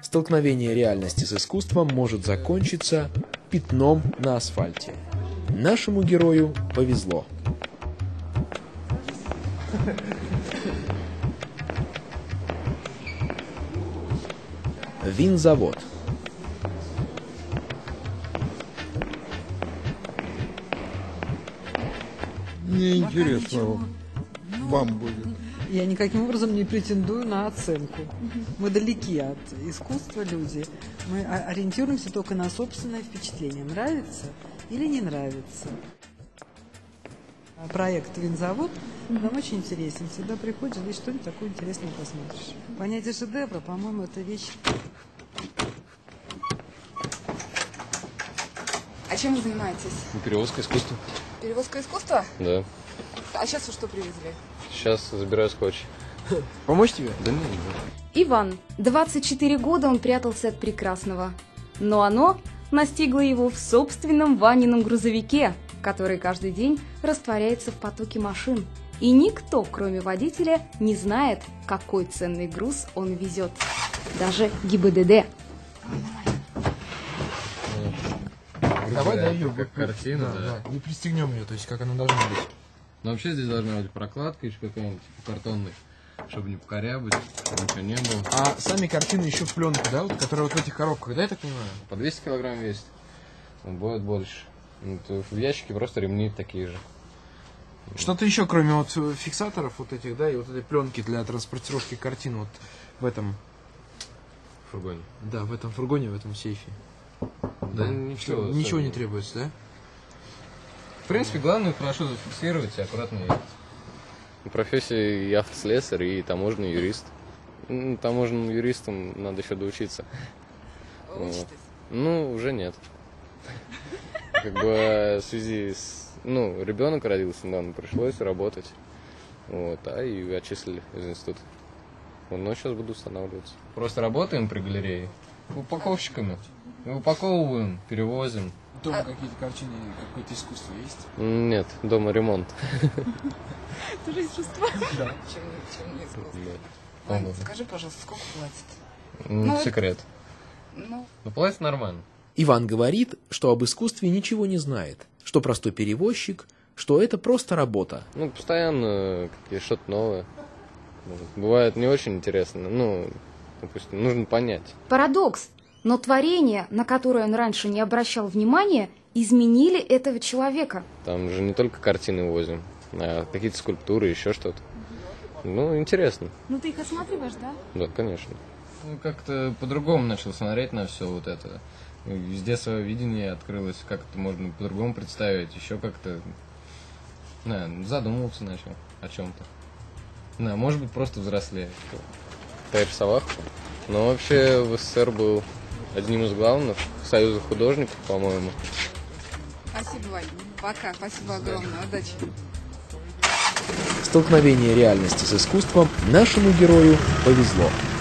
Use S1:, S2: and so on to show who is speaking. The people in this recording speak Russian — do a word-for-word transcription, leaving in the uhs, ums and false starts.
S1: Столкновение реальности с искусством может закончиться пятном на асфальте. Нашему герою повезло. Винзавод.
S2: Мне интересно вам будет.
S3: Я никаким образом не претендую на оценку. Мы далеки от искусства люди. Мы ориентируемся только на собственное впечатление. Нравится или не нравится. Проект «Винзавод» нам очень интересен. Всегда приходишь, здесь что-нибудь такое интересное посмотришь. Понятие шедевра, по-моему, это вещь.
S4: А чем вы занимаетесь?
S5: Перевозка искусства.
S4: Перевозка искусства?
S5: Да.
S4: А сейчас вы что привезли?
S5: Сейчас забираю скотч.
S1: Помочь тебе?
S5: Да нет.
S6: Иван. двадцать четыре года он прятался от прекрасного. Но оно настигло его в собственном Ванином грузовике, который каждый день растворяется в потоке машин. И никто, кроме водителя, не знает, какой ценный груз он везет. Даже ГИБДД.
S1: Давай, да, ее.
S5: Как картина, да.
S1: да. Не пристегнем ее, то есть как она должна быть.
S5: Но вообще здесь должна быть прокладка еще какая-нибудь картонная, чтобы не покорябать, чтобы ничего не было.
S1: А сами картины еще в пленку, да, вот, которые вот в этих коробках, да, я так понимаю?
S5: По двести килограмм весит. Будет больше. Вот в ящике просто ремни такие же.
S1: Что-то еще, кроме вот фиксаторов вот этих, да, и вот этой пленки для транспортировки картин вот в этом
S5: фургоне.
S1: Да, в этом фургоне, в этом сейфе.
S5: Да, ничего.
S1: Ничего не требуется, да?
S5: В принципе, главное хорошо зафиксировать и аккуратно ехать. Профессия и автослесарь, и таможенный юрист. Таможенным юристам надо еще доучиться.
S4: Учитесь?
S5: Ну, уже нет. Как бы в связи с... Ну, ребенок родился недавно, пришлось работать. Вот, а и отчислили из института. Вот, но сейчас буду устанавливаться. Просто работаем при галерее упаковщиками. Упаковываем, перевозим.
S1: Дома а... какие-то картины, какое-то искусство есть?
S5: Нет, дома ремонт.
S4: Тоже искусство? Да. Чем не искусство? Вань, скажи, пожалуйста, сколько платят?
S5: Ну, секрет.
S4: Ну,
S5: ну, платят нормально.
S1: Иван говорит, что об искусстве ничего не знает, что простой перевозчик, что это просто работа.
S5: Ну, постоянно что-то новое. Бывает не очень интересно, ну, допустим, нужно понять.
S6: Парадокс. Но творения, на которые он раньше не обращал внимания, изменили этого человека.
S5: Там же не только картины возим, а какие-то скульптуры, еще что-то. Ну, интересно.
S6: Ну, ты их осматриваешь, да?
S5: Да, конечно. Ну, как-то по-другому начал смотреть на все вот это. Везде свое видение открылось, как это можно по-другому представить, еще как-то, да, задумываться начал о чем-то. Да, может быть, просто взрослее. Я рисовал, но вообще в СССР был одним из главных союза художников, по-моему.
S4: Спасибо, Вань. Пока. Спасибо огромное. Удачи.
S1: Столкновение реальности с искусством нашему герою повезло.